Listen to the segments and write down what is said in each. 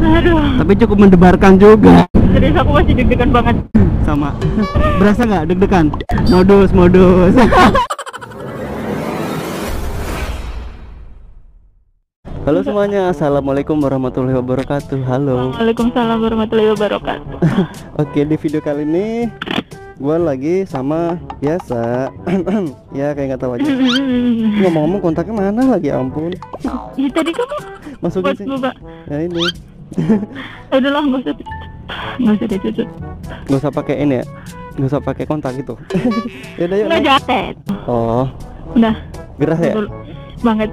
Aduh. Tapi cukup mendebarkan juga. Serius aku masih deg-degan banget. Sama. Berasa nggak deg-degan? Modus. Halo semuanya, assalamualaikum warahmatullahi wabarakatuh. Halo. Waalaikumsalam warahmatullahi wabarakatuh. Oke, di video kali ini gue lagi sama biasa. Ya kayak nggak tahu aja. Ngomong-ngomong kontaknya mana lagi, ya ampun. Ya tadi kamu Masukin sih. buka. Ya ini. Udahlah, nggak usah ditutup. Nggak usah pakai ini ya. Nggak usah pakai kontak itu. Ya udah yuk. Nggak Nek. jaket. Oh, Udah. gerah ya. Betul banget.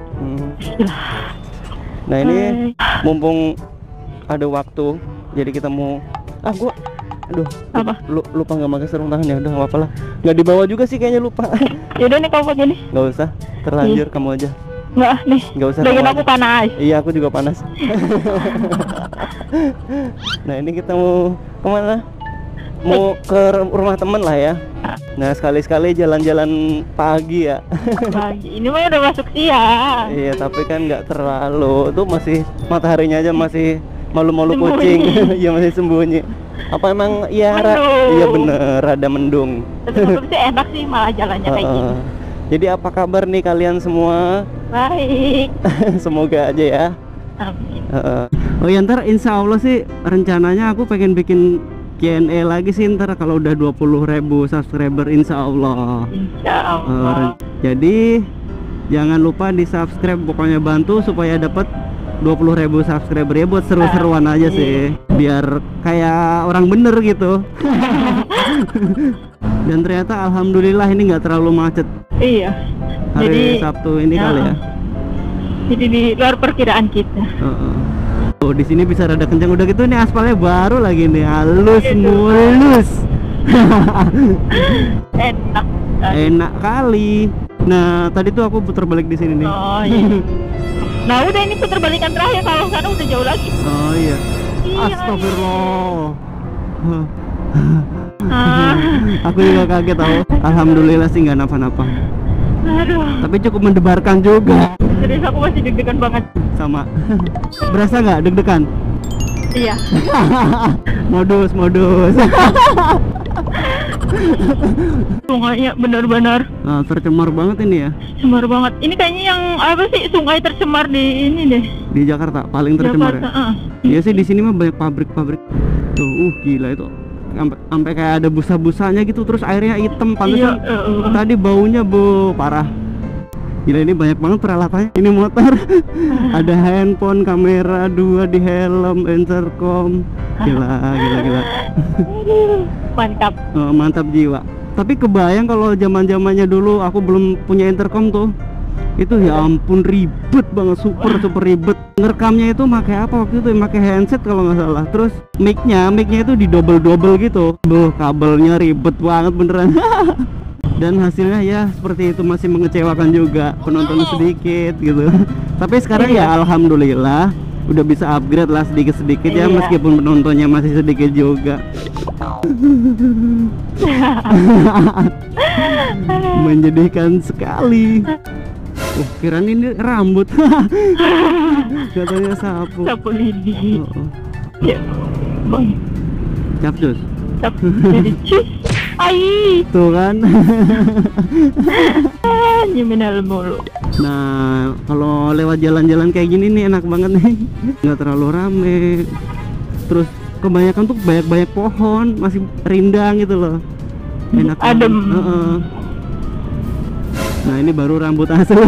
Nah ini Hai. mumpung ada waktu, jadi kita mau aduh Apa? lupa nggak pakai sarung tangan, ya udah nggak apa-apa lah, nggak dibawa juga sih kayaknya, lupa. Yaudah nih kamu pakai nih. Nggak usah, terlanjur kamu aja. Nggak nih. Nggak usah. Bagian kamu aku aja. panas. Iya, aku juga panas. Nah ini kita mau kemana? Mau ke rumah temen lah ya. Nah sekali-sekali jalan-jalan pagi ya. Pagi. Ini mah udah masuk siang. Iya tapi kan nggak terlalu, tuh masih mataharinya aja masih malu-malu Sembunyi. kucing. Iya masih sembunyi. Apa emang iya Mendung. iya bener, ada mendung. Tapi menurut sih enak sih malah jalannya kayak gini. Jadi apa kabar nih kalian semua? Baik. Semoga aja ya. Amin. Oh ya, ntar insya Allah sih rencananya aku pengen bikin Q&A lagi sih ntar kalau udah 20.000 subscriber, insya Allah. Insya Allah. Jadi jangan lupa di subscribe, pokoknya bantu supaya dapat 20.000 subscriber ya, buat seru-seruan aja sih, biar kayak orang bener gitu. Dan ternyata alhamdulillah ini nggak terlalu macet Iya. hari Sabtu ini kali ya. Jadi di luar perkiraan kita. Oh, di sini bisa rada kencang, udah gitu nih aspalnya baru lagi nih, halus mulus. Enak. Enak kali. Nah, tadi tuh aku putar balik di sini nih. Oh iya. Nah udah, ini putar balikan terakhir, kalau sana udah jauh lagi. Oh iya. Iya. Astagfirullah. Ah. Aku juga kaget tahu. Alhamdulillah sih nggak napa-napa. Aduh. Tapi cukup mendebarkan juga. Serius aku masih deg-degan banget. Sama. Berasa nggak deg-degan? Iya. Modus. Sungainya benar-benar Nah, tercemar banget ini ya. cemar banget. Ini kayaknya yang apa sih, sungai tercemar di ini deh. Di Jakarta paling tercemar Jakarta. ya. Iya sih, di sini mah banyak pabrik-pabrik. Tuh, gila itu. Sampai kayak ada busa-busanya gitu, terus airnya hitam, pantesan tadi baunya parah. Gila, ini banyak banget peralatannya. Ini motor. Ada handphone, kamera 2 di helm, intercom. Gila. Mantap. Mantap jiwa. Tapi kebayang kalau zaman-zamannya dulu aku belum punya intercom tuh. Itu ya ampun ribet banget, super ribet. Ngerekamnya itu pakai apa waktu itu? Pakai handset kalau nggak salah. Terus mic-nya itu di double gitu. Kabelnya ribet banget beneran. Dan hasilnya ya seperti itu, masih mengecewakan juga, penonton sedikit gitu. Tapi sekarang ya alhamdulillah udah bisa upgrade lah sedikit-sedikit ya, meskipun penontonnya masih sedikit juga. Menjadikan sekali. Kirain ini rambut. Katanya sapu. Sapu lidi. Ya. Bang. Capcus. Jadi cus. Ai. Tuh kan. Nyeminal mulu. Nah, kalau lewat jalan-jalan kayak gini nih enak banget nih. Nggak terlalu rame. Terus kebanyakan tuh banyak pohon, masih rindang gitu loh. Enak. Adem. Nah, ini baru rambut asli.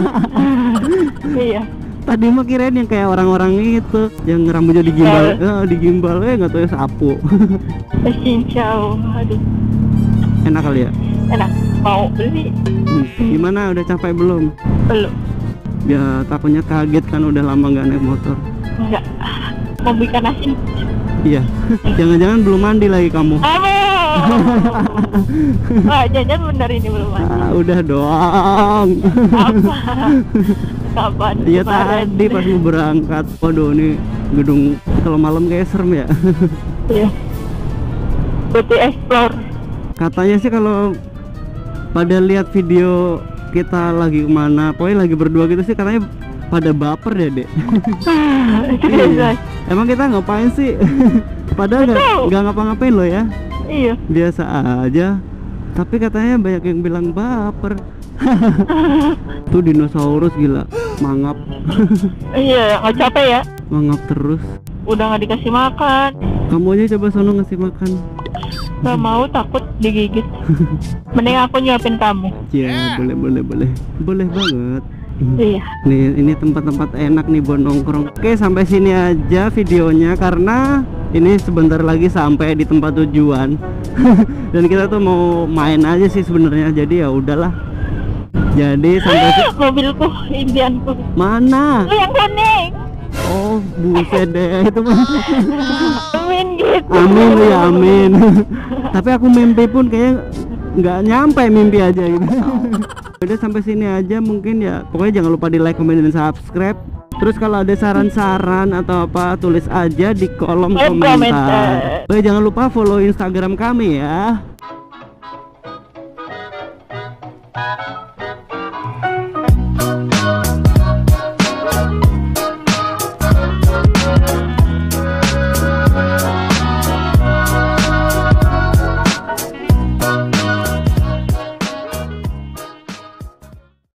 Iya. Tadi mah kirain yang kayak orang-orang itu yang rambutnya digimbal, nggak tahu ya sapu. Cincau. Aduh. Enak kali ya. Enak. Mau beli? Gimana, udah capek belum? Belum. Ya takutnya kaget kan, udah lama nggak naik motor. Enggak. Mau beli ikan asin? Iya. Jangan-jangan belum mandi lagi kamu. Wah, jangan bener ini belum mandi. Udah dong. Apa? Kapan? Iya tadi pas mau berangkat. Waduh, ini gedung kalau malam kayak serem ya. Iya. Butuh explore. Katanya sih kalau pada lihat video kita lagi kemana, pokoknya lagi berdua gitu sih, katanya pada baper ya dek. Itu dia, Iya. guys. Emang kita ngapain sih? Padahal nggak ngapa-ngapain loh ya, Iya. biasa aja. Tapi katanya banyak yang bilang baper. Tuh dinosaurus gila, mangap. Iya, nggak capek ya. Mangap terus. Udah nggak dikasih makan. Kamu aja coba sono ngasih makan. Nggak mau, takut digigit. Mending aku nyuapin kamu. Ya boleh banget. Iya. Nih ini tempat-tempat enak nih buat nongkrong. Oke, sampai sini aja videonya karena ini sebentar lagi sampai di tempat tujuan. Dan kita tuh mau main aja sih sebenarnya. Jadi ya udahlah. Jadi sampai Mobilku, impianku. mana? Lu yang kuning. Oh, buset deh itu mah. Amin gitu. Amin ya amin. Tapi aku mimpi pun kayak nggak nyampe mimpi aja gitu. Udah sampai sini aja mungkin ya. Pokoknya jangan lupa di like, comment, dan subscribe. Terus kalau ada saran-saran atau apa tulis aja di kolom komentar. Oke, jangan lupa follow Instagram kami ya.